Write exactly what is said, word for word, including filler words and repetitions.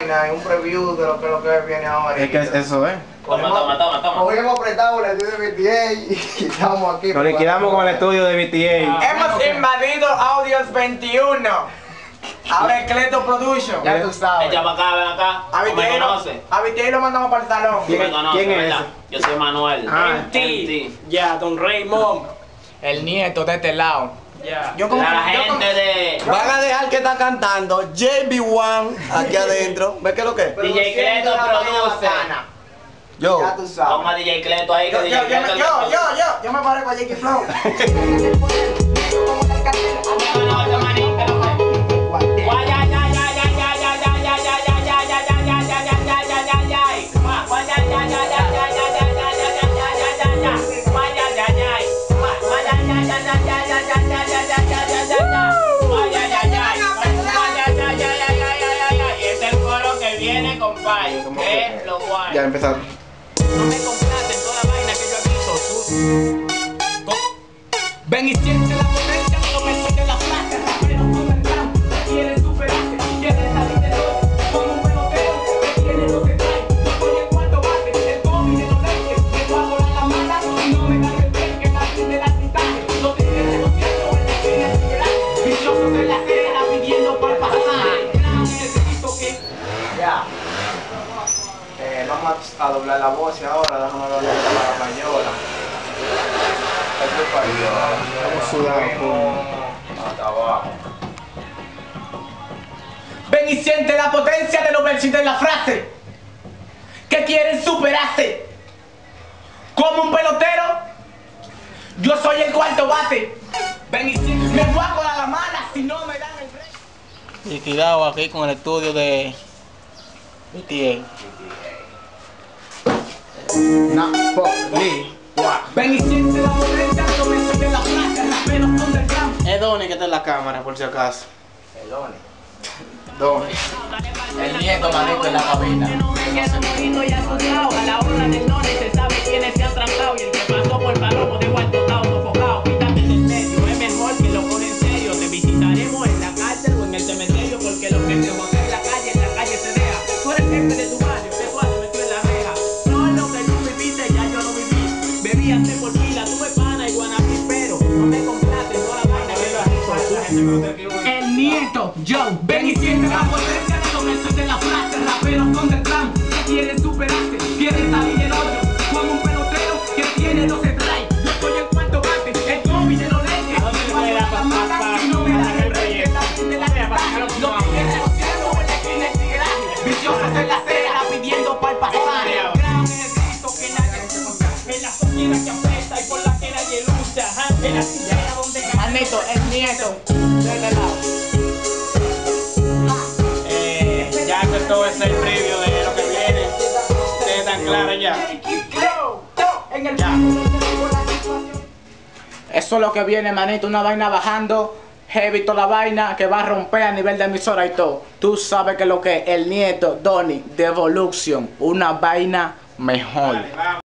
vaina y un preview de lo que, lo que viene ahora. Es que eso es. Toma, toma, toma, toma. Cogimos prestado el estudio de B T A y estamos aquí. Nos liquidamos con el estudio de B T A. Hemos invadido Audios veintiuno. Ahora Cleto Production. Ya tú sabes. Echa para acá, ven acá. A ¿Tú me B T A lo- conoces? a B T A lo mandamos para el salón. Tú me conoces, quién es ¿verdad? Yo soy Manuel. Ah, M T. Ya, Don Raymond. El nieto de este lado. Ya. Yo como, La yo como- gente de Van a dejar que está cantando J B uno aquí adentro. ¿Ves qué es lo que es? D J Cleto produce. Yo. Ya tú sabes. Toma D J Cleto ahí, que Yo, D yo, J yo, Cleto yo, yo, yo, yo, yo me parezco a Jackie Flow. Este es el coro que viene, compadre. Es lo guay. Ya empezaron. No me complacen toda la vaina que yo he visto. Tú. Co- Ven y siente la potencia, no me sueltes la frase. Raperos con el rap, que quieren superarse, quieren salir del hoyo. Como un pelotero que tiene lo que trae. Yo soy el cuarto bate, el Kobe de los Lakers. Me guardo la cámara y no me cae el break. Que nadie de la cristales. Los tigres lo siento, el que tiene el liderazgo. Viciosos en la acera pidiendo por pasaje. Gran necesito que. Ya. Eh, vamos a doblar la voz y ahora déjame doblar la payola. Estamos sudados. Hasta abajo. Ven y siente la potencia de los versos de la frase. Que quieren superarse. Como un pelotero, yo soy el cuarto bate. Ven y siente. Me guapo a la mala si no me dan el break. Liquidado aquí con el estudio de B T Napoli. Ven y siente la potencia de los versos de la frase. Raperos con del rap. A. Es Donny que está en la cámara, por si acaso. Dos. El nieto manito en la cabina. No me quedo bonito y asustado. A la hora del noche se sabe quiénes se han trancado. Y el que pasó por palomo de guardo tao, sofocado. Quítate del medio, es mejor que lo coge en serio. Te visitaremos en la cárcel o en el cementerio. Porque lo que te jode en la calle, en la calle se deja. Tú eres jefe de tu barrio, te guardo metió en la reja. No es lo que tú viviste, ya yo lo viví. Bebías de por pila, tuve pana y guanabí, pero no me complace toda la vaina que lo has. El nieto, yo, ven y siente la potencia de los versos de la frase. Raperos con el plan, que quieren superarse, quieren salir del hoyo. Como un pelotero que tiene no se trae. Yo soy el cuarto bate, el Kobe de los Lakers. Cuando la mata y no me dan el break, que la gente la campaña. Lo que viene negociando en la esquina el tigreaje. Viciosos en la acera pidiendo pa'l pasaje. Gran necesito que nadie escucha. En la sociedad que apesta y por la que nadie lucha. En la tijera donde Manito, el nieto. De este lado. Eh, ya que todo es el previo de lo que viene. Ustedes están claros ya. En el Eso es lo que viene, manito, una vaina bajando, heavy toda la vaina que va a romper a nivel de emisora y todo. Tú sabes que lo que es el nieto, Donny, Devolution, una vaina mejor.